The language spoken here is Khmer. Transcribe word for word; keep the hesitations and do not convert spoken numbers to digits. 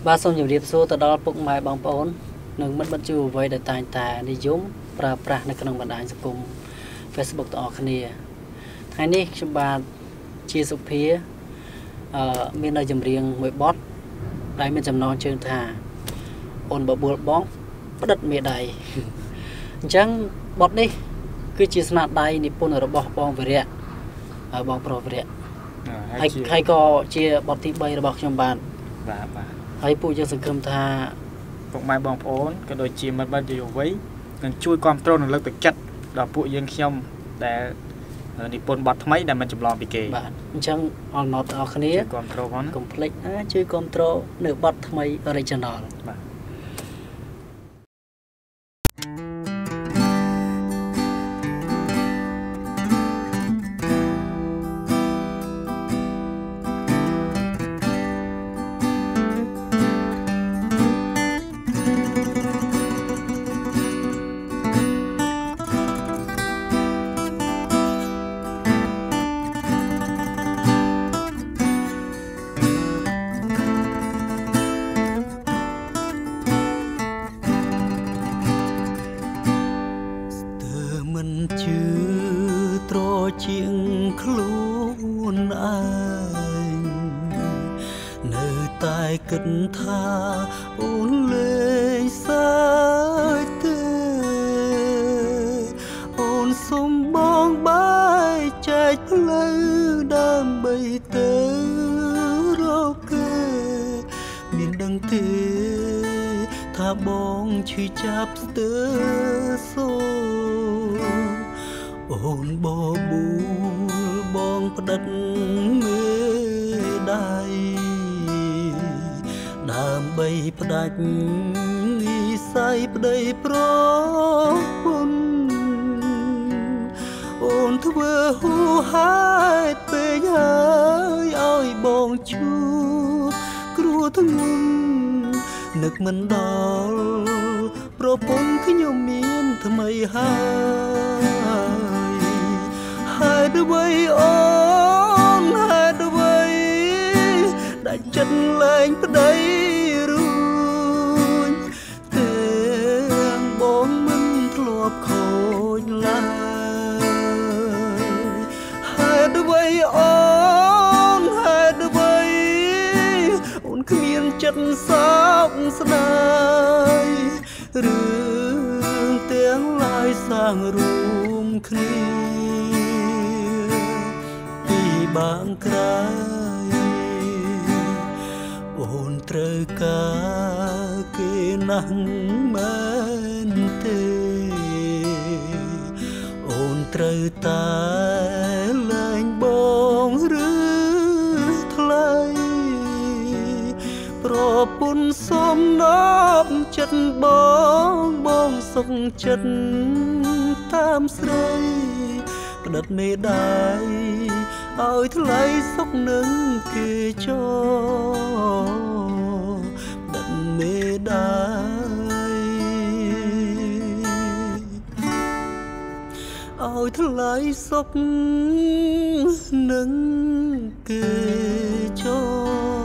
បាទសូមជម្រាបសួរទៅដល់ពុកម៉ែបងប្អូននិងមិត្តមិត្តជួបអ្វីដែលតែងតែនិយមប្រើប្រាស់នៅក្នុងបណ្ដាញសង្គម Facebook ទាំងអស់គ្នាថ្ងៃនេះខ្ញុំបាទជាសុភាអឺមាននៅចម្រៀងមួយបទដែលមានចំណងជើងថាអូនបបួលបងផ្ដិតមេដៃអញ្ចឹងបទនេះគឺជាស្នាដៃនិពន្ធរបស់បងវិរៈបងប្រុសវិរៈហើយហើយក៏ជាបទទី3របស់ខ្ញុំបាទបាទបាទហើយពួកយើងសង្ឃឹមថាពុកម៉ែបងប្អូនក៏ដូចជាមិត្តមិត្តយុវវ័យនឹងជួយគ្រប់គ្រងនិងលើកទឹកចិត្តដល់ពួកយើងខ្ញុំដែលនិពន្ធបទថ្មីដែលមិនចម្លងពីគេបាទអញ្ចឹងអរមកដល់គ្នាជួយគ្រប់គ្រងផងកុំភ្លេចណាជួយគ្រប់គ្រងនៅបទថ្មី original បាទជាងខ្លួនឯងនៅតែគិតថាអូនលេងសើចទេអូនសុំបងបាយចែកផ្លូវដើម្បីទៅរកគេមានដឹងទេថាបងឈឺចាប់ស្ទើរសូអូនបបួលបងផ្ដិតមេដៃដើម្បីផ្ដាច់និស័យប្តីប្រពន្ធអូនធ្វើហួហេតុពេកហើយឲ្យបងជួបគ្រោះធ្ងន់នឹកមិនដល់ប្រពន្ធខ្ញុំមានថ្មីហើយហេតុអ្វីអូនហេតុអ្វីដែលចិត្តលែងប្តីរួញទាំងបងមិនធ្លាប់ខូចឡើយហេតុអ្វីអូនហេតុអ្វីអូនគ្មានចិត្តសោកស្ដាយរឿងទាំងឡាយសាងរួមគ្នាពីបាងក្រៃអូនត្រូវការគេណាស់មែនទេអូនត្រូវតែលែងបងឬថ្លៃប្រពន្ធសំណប់ចិត្តបងបងសុខចិត្តតាមស្រីផ្ដិតមេដៃឲ្យថ្លៃសុខនឹងគេចោផ្ដិតមេដៃឲ្យថ្លៃសុខនឹងគេចោ